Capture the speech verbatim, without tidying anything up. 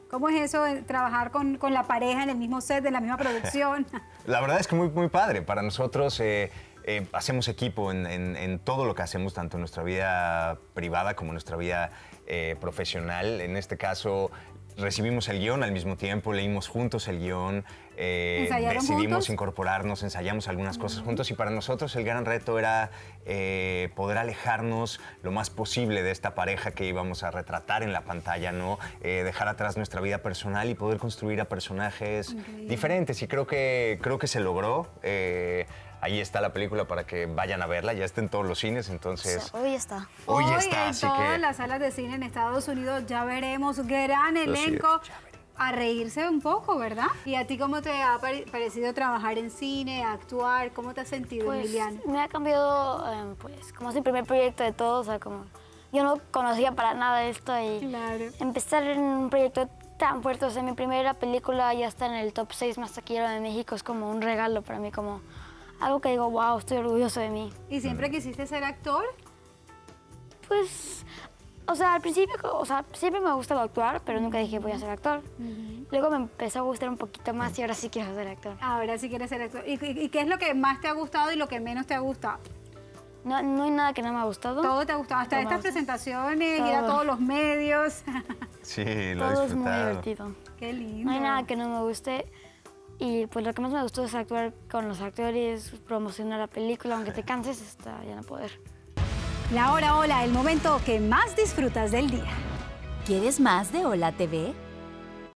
¿Cómo es eso de trabajar con, con la pareja en el mismo set, en la misma producción? La verdad es que muy, muy padre. Para nosotros eh, eh, hacemos equipo en, en, en todo lo que hacemos, tanto en nuestra vida privada como en nuestra vida eh, profesional. En este caso, recibimos el guión al mismo tiempo, leímos juntos el guión, eh, decidimos juntos? incorporarnos, ensayamos algunas uh-huh. cosas juntos y para nosotros el gran reto era eh, poder alejarnos lo más posible de esta pareja que íbamos a retratar en la pantalla, ¿no? Eh, dejar atrás nuestra vida personal y poder construir a personajes okay. diferentes y creo que, creo que se logró. Eh, Ahí está la película para que vayan a verla, ya está en todos los cines, entonces... O sea, hoy está. Hoy, hoy está, en así todas que... las salas de cine en Estados Unidos ya veremos gran elenco a reírse un poco, ¿verdad? ¿Y a ti cómo te ha parecido trabajar en cine, actuar? ¿Cómo te has sentido, pues, Emiliano? Me ha cambiado, eh, pues, como es el primer proyecto de todos, o sea, como... Yo no conocía para nada esto y claro. empezar en un proyecto tan fuerte, o sea, mi primera película ya está en el top seis más taquillero de México, es como un regalo para mí, como... Algo que digo, wow, estoy orgulloso de mí. ¿Y siempre quisiste ser actor? Pues, o sea, al principio, o sea, siempre me ha gustado actuar, pero nunca dije voy a ser actor. Uh-huh. Luego me empezó a gustar un poquito más y ahora sí quiero ser actor. Ahora sí quieres ser actor. ¿Y, y, y qué es lo que más te ha gustado y lo que menos te ha gustado? No, no hay nada que no me ha gustado. Todo te ha gustado, hasta estas presentaciones, todo. Ir a todos los medios. Sí, lo he todo disfrutado. Es muy divertido. Qué lindo. No hay nada que no me guste. Y pues lo que más me gustó es actuar con los actores, promocionar la película, aunque te canses hasta ya no poder. La hora hola, el momento que más disfrutas del día. ¿Quieres más de Hola T V?